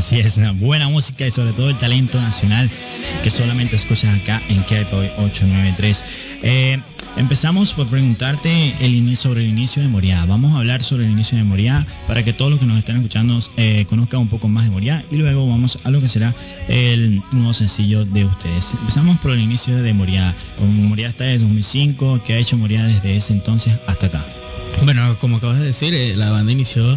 Así es, una buena música y sobre todo el talento nacional que solamente escuchas acá en K-Pop 893. Empezamos por preguntarte sobre el inicio de Moriá. Vamos a hablar sobre el inicio de Moriá para que todos los que nos están escuchando conozcan un poco más de Moriá y luego vamos a lo que será el nuevo sencillo de ustedes. Empezamos por el inicio de Moriá. Moriá está desde 2005, ¿qué ha hecho Moriá desde ese entonces hasta acá? Bueno, como acabas de decir, la banda inició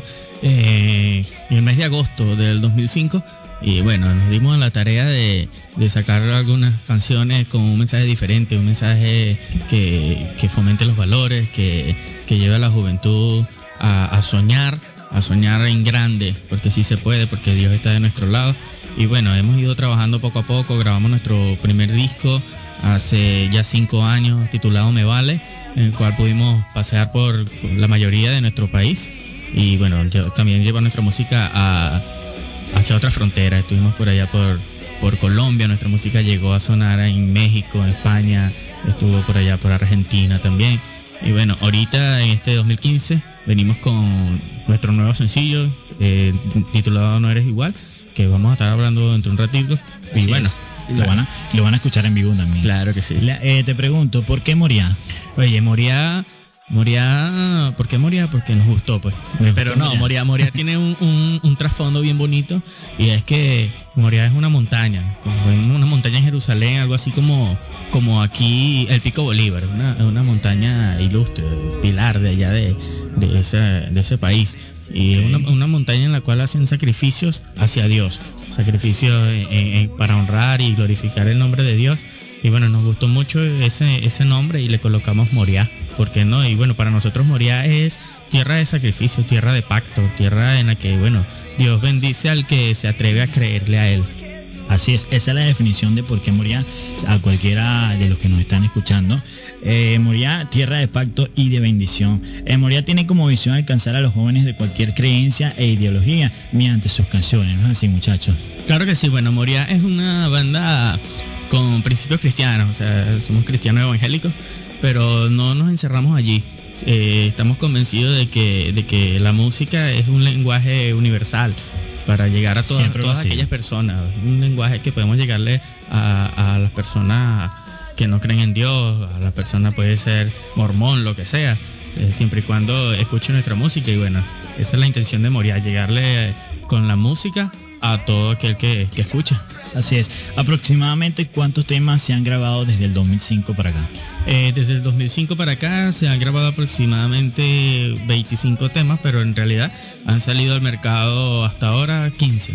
en el mes de agosto del 2005 y bueno, nos dimos la tarea de sacar algunas canciones con un mensaje diferente, un mensaje que fomente los valores, que lleve a la juventud a soñar en grande, porque sí se puede, porque Dios está de nuestro lado. Y bueno, hemos ido trabajando poco a poco, grabamos nuestro primer disco hace ya 5 años titulado Me Vale, en el cual pudimos pasear por la mayoría de nuestro país y bueno, también lleva nuestra música hacia otras fronteras. Estuvimos por allá por Colombia, nuestra música llegó a sonar en México, en España, estuvo por allá por Argentina también. Y bueno, ahorita en este 2015 venimos con nuestro nuevo sencillo titulado No Eres Igual, que vamos a estar hablando dentro de un ratito. Y así bueno, lo van a escuchar en vivo también. Claro que sí. Te pregunto, ¿por qué Moriá? Oye, Moriá, ¿por qué Moriá? Porque nos gustó, pues. Pero no, Moriá tiene un trasfondo bien bonito, y es que Moriá es una montaña en Jerusalén, algo así como aquí el Pico Bolívar, una montaña ilustre, pilar de allá de ese país. Y es una montaña en la cual hacen sacrificios hacia Dios, sacrificios para honrar y glorificar el nombre de Dios. Y bueno, nos gustó mucho ese nombre y le colocamos Moriá, ¿por qué no? Y bueno, para nosotros Moriá es tierra de sacrificio, tierra de pacto, tierra en la que, bueno, Dios bendice al que se atreve a creerle a Él. Así es, esa es la definición de por qué Moriá, a cualquiera de los que nos están escuchando. Moriá, tierra de pacto y de bendición. Moriá tiene como visión alcanzar a los jóvenes de cualquier creencia e ideología mediante sus canciones, ¿no es así, muchachos? Claro que sí. Bueno, Moriá es una banda con principios cristianos, o sea, somos cristianos evangélicos, pero no nos encerramos allí. Estamos convencidos de que la música es un lenguaje universal para llegar a todas aquellas personas, un lenguaje que podemos llegarle a las personas que no creen en Dios, a las personas, puede ser mormón, lo que sea, siempre y cuando escuchen nuestra música. Y bueno, esa es la intención de Moriá, llegarle con la música a todo aquel que escucha. Así es. Aproximadamente, ¿cuántos temas se han grabado desde el 2005 para acá? Desde el 2005 para acá se han grabado aproximadamente 25 temas, pero en realidad han salido al mercado hasta ahora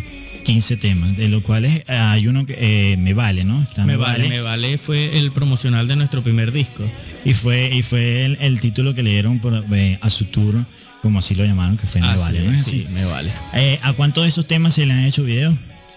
15 temas, de los cuales hay uno que Me Vale, ¿no? Está Me Vale fue el promocional de nuestro primer disco. Y fue el título que le dieron a su tour, como así lo llamaron, que fue Me Vale, ¿no? Sí, Me Vale. ¿A cuántos de esos temas se le han hecho videos?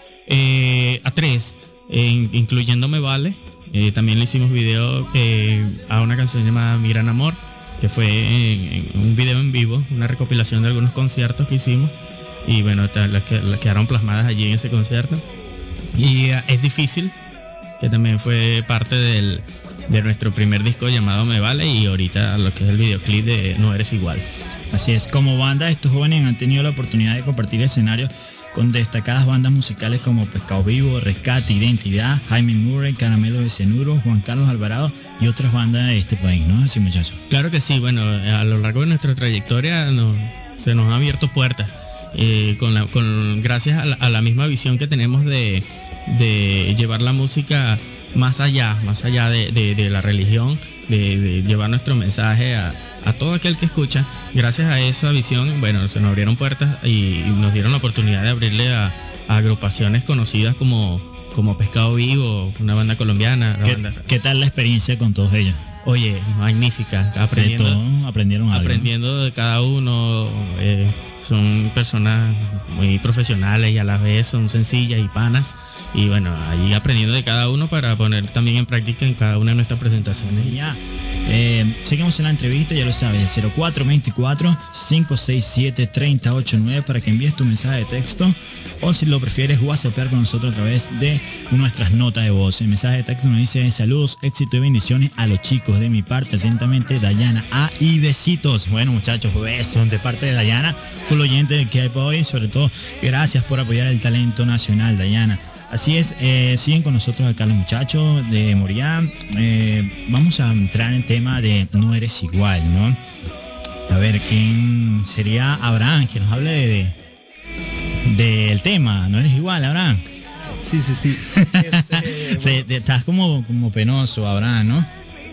A 3, incluyendo Me Vale. También le hicimos video a una canción llamada Mi Gran Amor, que fue un video en vivo, una recopilación de algunos conciertos que hicimos. Y bueno, las quedaron plasmadas allí en ese concierto. Y Es Difícil, que también fue parte de nuestro primer disco llamado Me Vale, y ahorita lo que es el videoclip de No Eres Igual. Así es, como banda, estos jóvenes han tenido la oportunidad de compartir escenarios con destacadas bandas musicales como Pescado Vivo, Rescate, Identidad, Jaime Murray, Caramelo de Cianuro, Juan Carlos Alvarado y otras bandas de este país, ¿no? Así, muchachos. Claro que sí. Bueno, a lo largo de nuestra trayectoria se nos han abierto puertas, gracias a la misma visión que tenemos de llevar la música más allá de la religión, de llevar nuestro mensaje a todo aquel que escucha. Gracias a esa visión, bueno, se nos abrieron puertas y nos dieron la oportunidad de abrirle a agrupaciones conocidas como Pescado Vivo, una banda colombiana. ¿Qué tal la experiencia con todos ellos? Oye, magnífica, aprendiendo de cada uno. Son personas muy profesionales y a la vez son sencillas y panas. Y bueno, ahí aprendiendo de cada uno para poner también en práctica en cada una de nuestras presentaciones. Ya. Seguimos en la entrevista, ya lo sabes, 0424-567-3089 para que envíes tu mensaje de texto, o si lo prefieres, WhatsApp con nosotros a través de nuestras notas de voz. El mensaje de texto nos dice: saludos, éxito y bendiciones a los chicos, de mi parte atentamente Dayana A, y besitos. Bueno, muchachos, besos de parte de Dayana, full oyente de que hay para hoy. Sobre todo, gracias por apoyar el talento nacional, Dayana. Así es, siguen con nosotros acá los muchachos de Moriah. Vamos a entrar en el tema de No Eres Igual, ¿no? A ver, ¿quién sería? Abraham, que nos hable del tema. No Eres Igual, Abraham. Sí. Estás como penoso, Abraham, ¿no?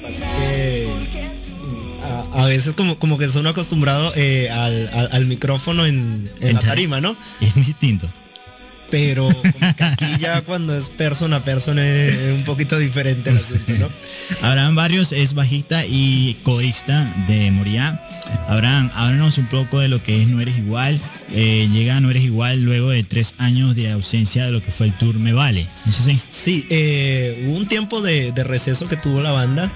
A veces como que son acostumbrados al micrófono en la tarima, ¿no? Es muy distinto. Pero como que aquí ya cuando es persona a persona es un poquito diferente el asunto, ¿no? Abraham Barrios es bajista y corista de Moriah. Abraham, háblanos un poco de lo que es No Eres Igual. Llega No Eres Igual luego de 3 años de ausencia de lo que fue el tour Me Vale. ¿No es así? Sí, hubo un tiempo de receso que tuvo la banda.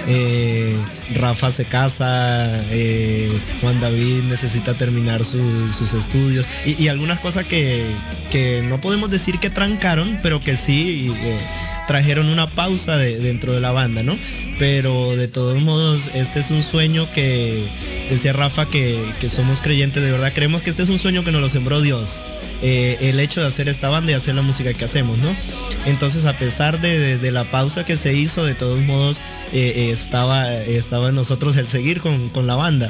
Rafa se casa, Juan David necesita terminar sus estudios y algunas cosas que no podemos decir que trancaron, pero que sí trajeron una pausa dentro de la banda, ¿no? Pero de todos modos, este es un sueño que, decía Rafa, que somos creyentes, de verdad creemos que este es un sueño que nos lo sembró Dios. El hecho de hacer esta banda y hacer la música que hacemos, ¿no? Entonces, a pesar de la pausa que se hizo, de todos modos estaba en nosotros el seguir con la banda.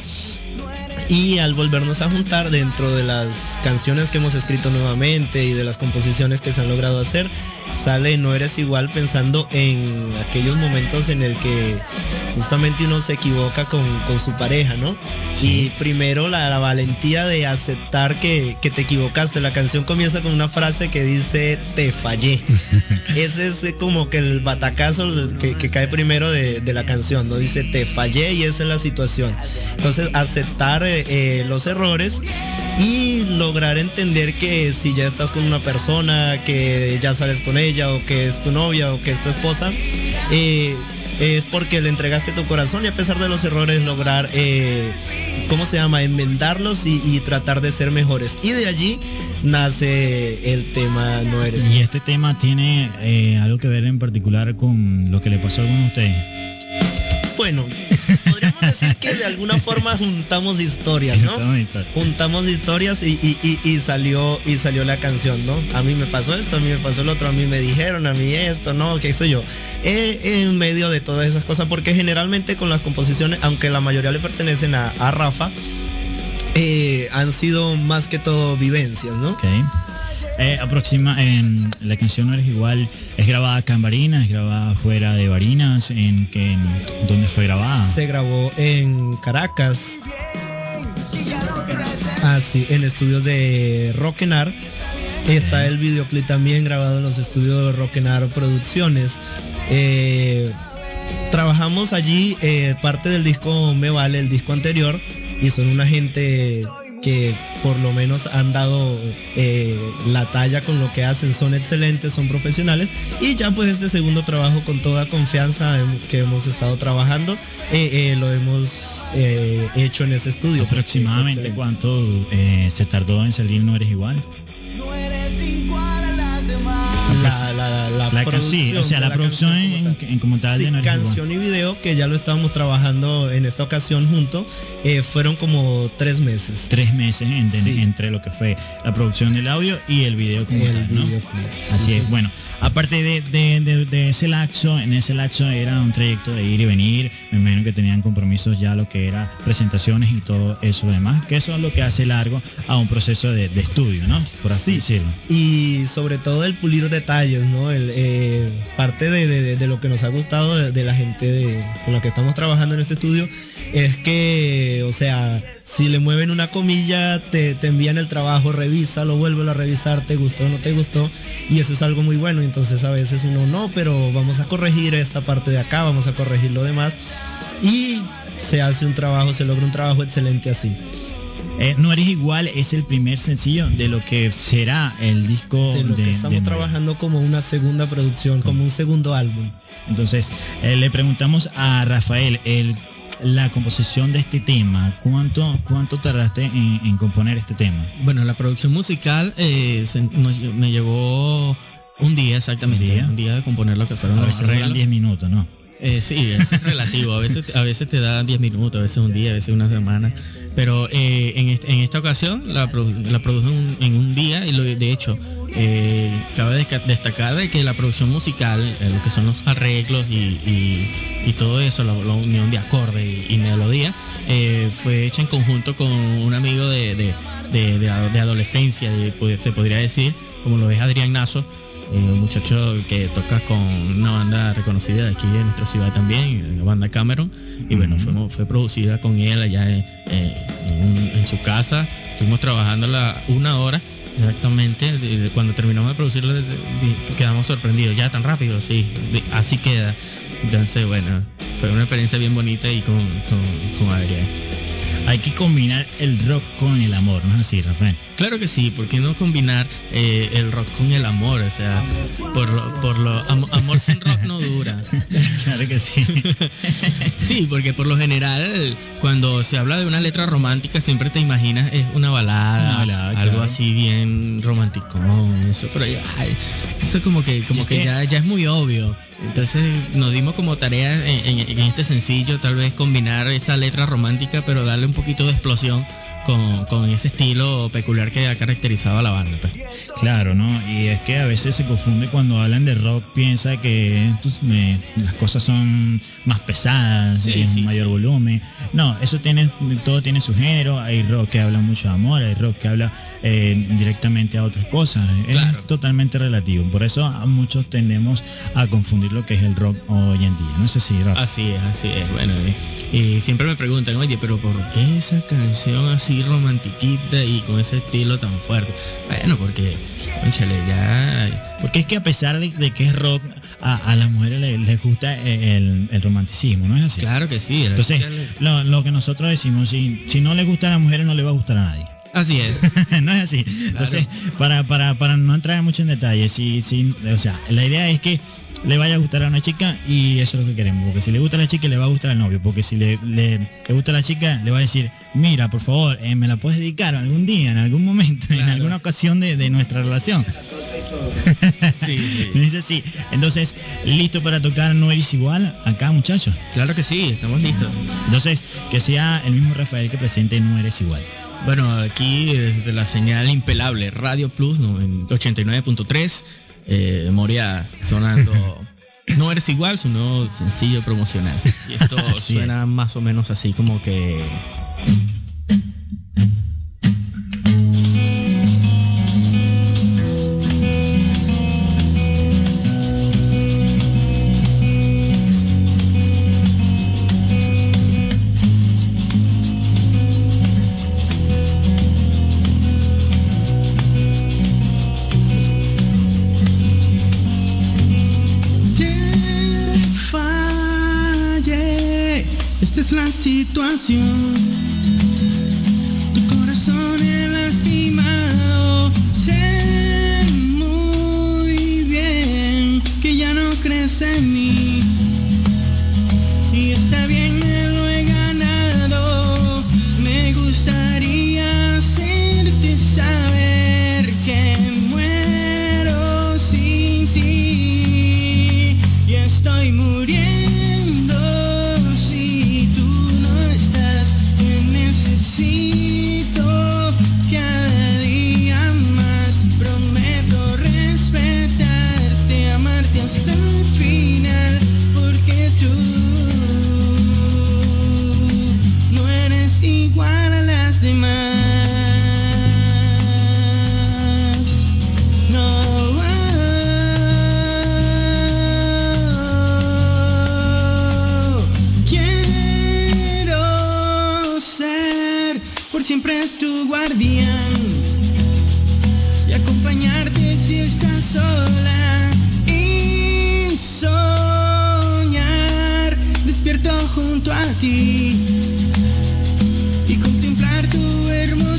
Y al volvernos a juntar, dentro de las canciones que hemos escrito nuevamente y de las composiciones que se han logrado hacer, sale No Eres Igual pensando en aquellos momentos en el que justamente uno se equivoca con su pareja, ¿no? Sí. Y primero la valentía de aceptar que te equivocaste. La canción comienza con una frase que dice: te fallé. Ese es como que el batacazo que cae primero de la canción, ¿no? Dice: te fallé, y esa es la situación. Entonces, aceptar los errores y lograr entender que si ya estás con una persona, que ya sales con ella, o que es tu novia, o que es tu esposa, es porque le entregaste tu corazón, y a pesar de los errores lograr, enmendarlos y tratar de ser mejores. Y de allí nace el tema No Eres. ¿Y este tema tiene algo que ver en particular con lo que le pasó a alguno de ustedes? Bueno, podríamos decir que de alguna forma juntamos historias, ¿no? Juntamos historias y salió la canción, ¿no? A mí me pasó esto, a mí me pasó lo otro, a mí me dijeron, a mí esto, ¿no? ¿Qué sé yo? En medio de todas esas cosas, porque generalmente con las composiciones, aunque la mayoría le pertenecen a Rafa, han sido más que todo vivencias, ¿no? Okay. La canción No Eres Igual es grabada acá en Barinas, es grabada fuera de Barinas. ¿Dónde fue grabada? Se grabó en Caracas. Sí, en estudios de Rockenar. Está el videoclip también grabado en los estudios de Rockenar Producciones. Trabajamos allí parte del disco Me Vale, el disco anterior, y son una gente que por lo menos han dado la talla con lo que hacen, son excelentes, son profesionales, y ya pues este segundo trabajo, con toda confianza que hemos estado trabajando, lo hemos hecho en ese estudio. ¿Aproximadamente cuánto se tardó en salir No Eres Igual? La producción, o sea, la producción en como tal, sí, de No Eres canción Igual. Y video, que ya lo estábamos trabajando en esta ocasión juntos, fueron como 3 meses. 3 meses entre lo que fue la producción del audio y el video como tal, ¿no? Así es. Bueno, aparte de ese lapso, en ese lapso era un trayecto de ir y venir. Me imagino que tenían compromisos ya, lo que era presentaciones y todo eso, lo demás, que eso es lo que hace largo a un proceso de estudio, ¿no? Por así decirlo. Y sobre todo el pulir detalles, ¿no? Parte de lo que nos ha gustado de la gente con la que estamos trabajando en este estudio es que, o sea, si le mueven una comilla, te envían el trabajo, revísalo, vuélvelo a revisar, te gustó o no te gustó, y eso es algo muy bueno. Entonces a veces uno no, pero vamos a corregir esta parte de acá, vamos a corregir lo demás, y se hace un trabajo, se logra un trabajo excelente así. No Eres Igual es el primer sencillo de lo que será el disco de lo que estamos trabajando como una segunda producción, como un segundo álbum. Entonces, le preguntamos a Rafael, la composición de este tema, ¿cuánto tardaste en componer este tema? Bueno, la producción musical me llevó un día exactamente, un día de componer lo que fueron los arreglos. A veces 10 minutos, ¿no? Sí, eso es relativo. A veces te da 10 minutos, a veces un día, a veces una semana. Pero en esta ocasión la produje en un día y de hecho cabe destacar de que la producción musical, lo que son los arreglos y todo eso, la unión de acorde y melodía, fue hecha en conjunto con un amigo de adolescencia, se podría decir, como lo es Adrián Nazo. Un muchacho que toca con una banda reconocida de aquí de nuestra ciudad también, la banda Cameron, y bueno, fue producida con él allá en su casa. Estuvimos trabajando una hora exactamente. Cuando terminamos de producirla quedamos sorprendidos, ya tan rápido, sí, así queda. Entonces bueno, fue una experiencia bien bonita y con Adrián. Hay que combinar el rock con el amor, ¿no es así, Rafael? Claro que sí, ¿por qué no combinar el rock con el amor? O sea, amor sin rock no dura. Claro que sí. Sí, porque por lo general, cuando se habla de una letra romántica, siempre te imaginas es una balada, algo claro, así bien romántico, eso, pero eso como que ya es muy obvio. Entonces nos dimos como tarea en este sencillo, tal vez combinar esa letra romántica, pero darle un poquito de explosión con ese estilo peculiar que ha caracterizado a la banda, pues. Claro, ¿no? Y es que a veces se confunde cuando hablan de rock, piensa que las cosas son más pesadas, mayor volumen. No, todo tiene su género. Hay rock que habla mucho de amor, hay rock que habla directamente a otras cosas. Claro. Es totalmente relativo. Por eso a muchos tendemos a confundir lo que es el rock hoy en día. No sé si Rafa. Así es. Bueno, y siempre me preguntan, oye, pero ¿por qué esa canción así romantiquita y con ese estilo tan fuerte? Bueno, porque es que a pesar de que es rock, a las mujeres les gusta el romanticismo, ¿no es así? Claro que sí. Entonces, lo que nosotros decimos, si no le gusta a las mujeres, no le va a gustar a nadie. Así es. No es así. Entonces, claro, para no entrar mucho en detalles, o sea, la idea es que le vaya a gustar a una chica y eso es lo que queremos, porque si le gusta a la chica le va a gustar al novio, porque si le gusta a la chica le va a decir, mira, por favor, me la puedes dedicar algún día, en algún momento, claro, en alguna ocasión de nuestra relación. Sí. Dice sí. Entonces, ¿listo para tocar No Eres Igual acá, muchachos? Claro que sí, estamos listos. Entonces, que sea el mismo Rafael que presente No Eres Igual. Bueno, aquí desde la señal impelable Radio Plus, ¿no? En 89.3, Moria sonando No Eres Igual, su nuevo sencillo promocional. Y esto suena más o menos así como que... La situación, tu corazón es lastimado, sé muy bien que ya no crees en mí y está bien, me lo he ganado. Me gustaría hacerte saber que muero sin ti y estoy muriendo. Siempre tu guardián y acompañarte si estás sola y soñar despierto junto a ti y contemplar tu hermosa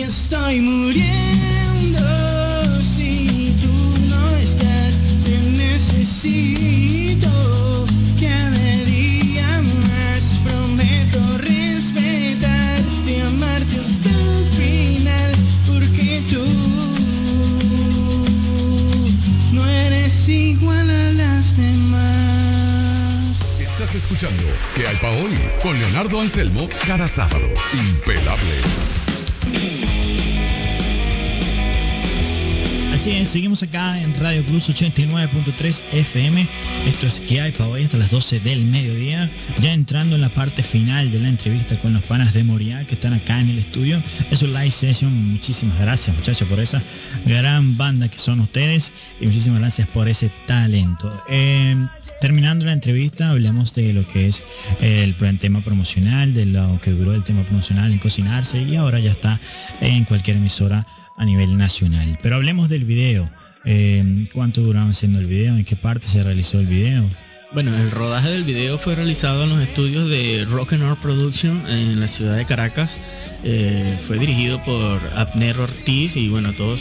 estoy muriendo. Si tú no estás, te necesito. Cada día más prometo respetarte, amarte hasta el final, porque tú no eres igual a las demás. Estás escuchando ¿Qué hay pa' hoy? Con Leonardo Anselmo cada sábado. Impelable. Así es, seguimos acá en Radio Plus 89.3 FM. Esto es ¿Qué hay pa' hoy? Hasta las 12 del mediodía. Ya entrando en la parte final de la entrevista con los panas de Moriá que están acá en el estudio. Es un live session. Muchísimas gracias, muchachos, por esa gran banda que son ustedes. Y muchísimas gracias por ese talento. Terminando la entrevista, hablamos de lo que es el tema promocional, de lo que duró el tema promocional en Cocinarse, y ahora ya está en cualquier emisora a nivel nacional. Pero hablemos del video. ¿Cuánto duraba haciendo el video? ¿En qué parte se realizó el video? Bueno, el rodaje del video fue realizado en los estudios de Rock and Roll Production en la ciudad de Caracas. Fue dirigido por Abner Ortiz y bueno, todo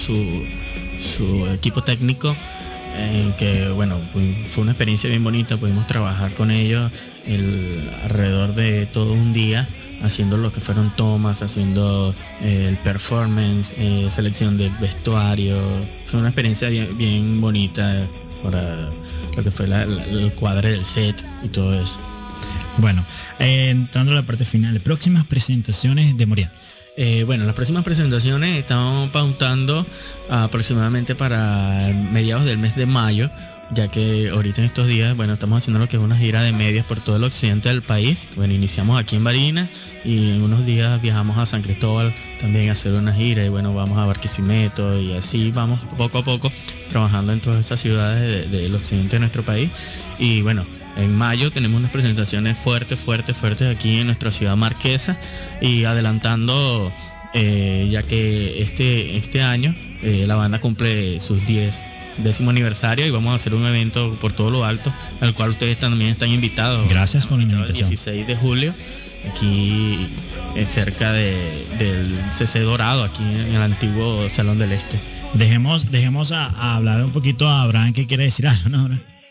su equipo técnico. Que bueno, fue una experiencia bien bonita. Pudimos trabajar con ellos alrededor de todo un día, haciendo lo que fueron tomas, haciendo el performance, selección del vestuario. Fue una experiencia bien bonita para lo que fue el cuadre del set y todo eso. Bueno, entrando a la parte final, próximas presentaciones de Moriá. Bueno, las próximas presentaciones estamos pautando aproximadamente para mediados del mes de mayo, ya que ahorita en estos días, bueno, estamos haciendo lo que es una gira de medias por todo el occidente del país. Bueno, iniciamos aquí en Barinas y en unos días viajamos a San Cristóbal también a hacer una gira, y bueno, vamos a Barquisimeto, y así vamos poco a poco trabajando en todas esas ciudades del occidente de nuestro país. Y bueno, en mayo tenemos unas presentaciones fuertes aquí en nuestra ciudad marquesa, y adelantando, ya que este año la banda cumple sus 10º aniversario, y vamos a hacer un evento por todo lo alto, al cual ustedes también están invitados. Gracias por la invitación. El 16 de julio, aquí cerca del CC Dorado, aquí en el antiguo Salón del Este. Dejemos a hablar un poquito a Abraham, que quiere decir algo, ¿no?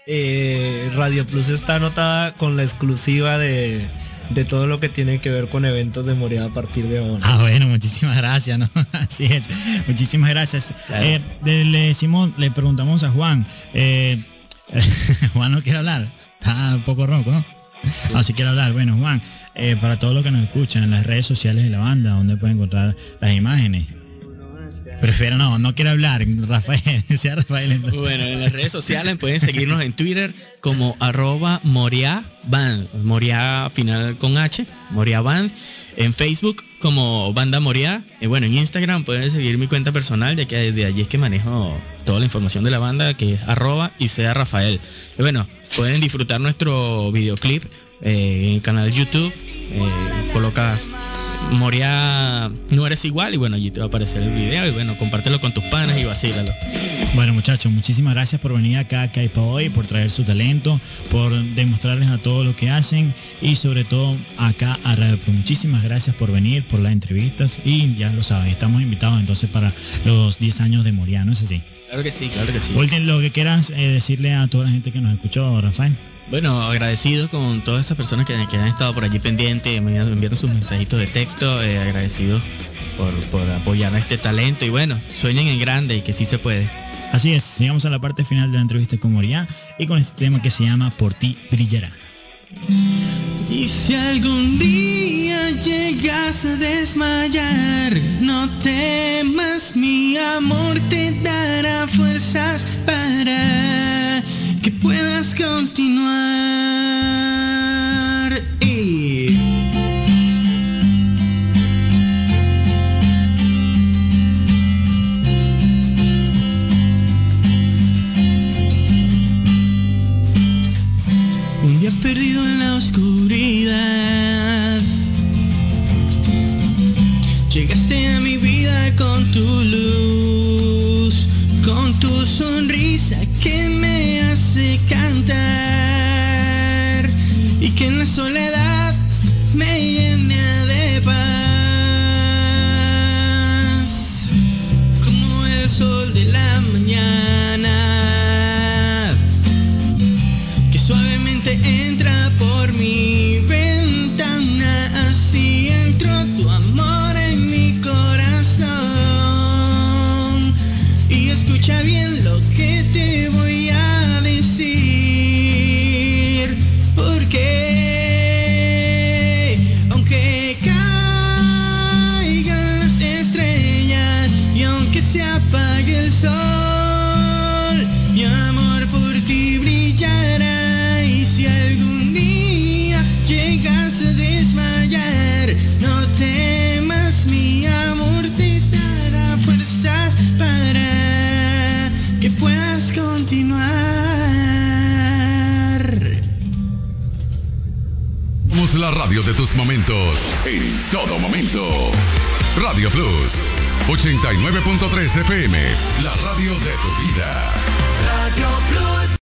Radio Plus está anotada con la exclusiva de todo lo que tiene que ver con eventos de Moriá a partir de ahora. Bueno, muchísimas gracias, ¿no? Así es, muchísimas gracias. Claro. Le preguntamos a Juan. Juan no quiere hablar, está un poco ronco, ¿no? Sí. Así quiere hablar. Bueno, Juan, para todos los que nos escuchan en las redes sociales de la banda, ¿dónde pueden encontrar las imágenes? Prefiero no quiero hablar, Rafael, sea Rafael. Entonces. Bueno, en las redes sociales pueden seguirnos en Twitter como @MoriáBand, Moriá final con H, MoriáBand, en Facebook como Banda Moriá, y bueno, en Instagram pueden seguir mi cuenta personal, ya que desde allí es que manejo toda la información de la banda, que es @IceaRafael. Y bueno, pueden disfrutar nuestro videoclip en el canal YouTube, colocas Moriá no eres igual, y bueno, allí te va a aparecer el video, y bueno, compártelo con tus panas y vacílalo. Bueno, muchachos, muchísimas gracias por venir acá a ¿Qué hay pa' hoy? Por traer su talento, por demostrarles a todo lo que hacen, y sobre todo acá a Radio Plus. Muchísimas gracias por venir, por las entrevistas, y ya lo saben, estamos invitados entonces para los 10 años de Moriá, ¿no es así? Claro que sí, claro que sí. Último, lo que quieras decirle a toda la gente que nos escuchó, Rafael. Bueno, agradecidos con todas esas personas que han estado por allí pendientes, enviando sus mensajitos de texto, agradecidos por apoyar a este talento, y bueno, sueñen en grande y que sí se puede. Así es, llegamos a la parte final de la entrevista con Moriá, y con este tema que se llama Por ti brillará. Y si algún día llegas a desmayar, no temas, mi amor te dará fuerzas para que puedas continuar. Un día perdido en la oscuridad, llegaste a mi vida con tu luz, con tu sonrisa que me hace cantar, y que en la soledad me llena de paz. escucha bien lo que te voy a decir, porque aunque caigan las estrellas y aunque se apague el sol, mi amor por ti brillará. Y si algún día llegas a desmayar, no temas, mi amor te dará fuerzas para que puedas continuar. Somos la radio de tus momentos, en todo momento. Radio Plus, 89.3 FM, la radio de tu vida. Radio Plus.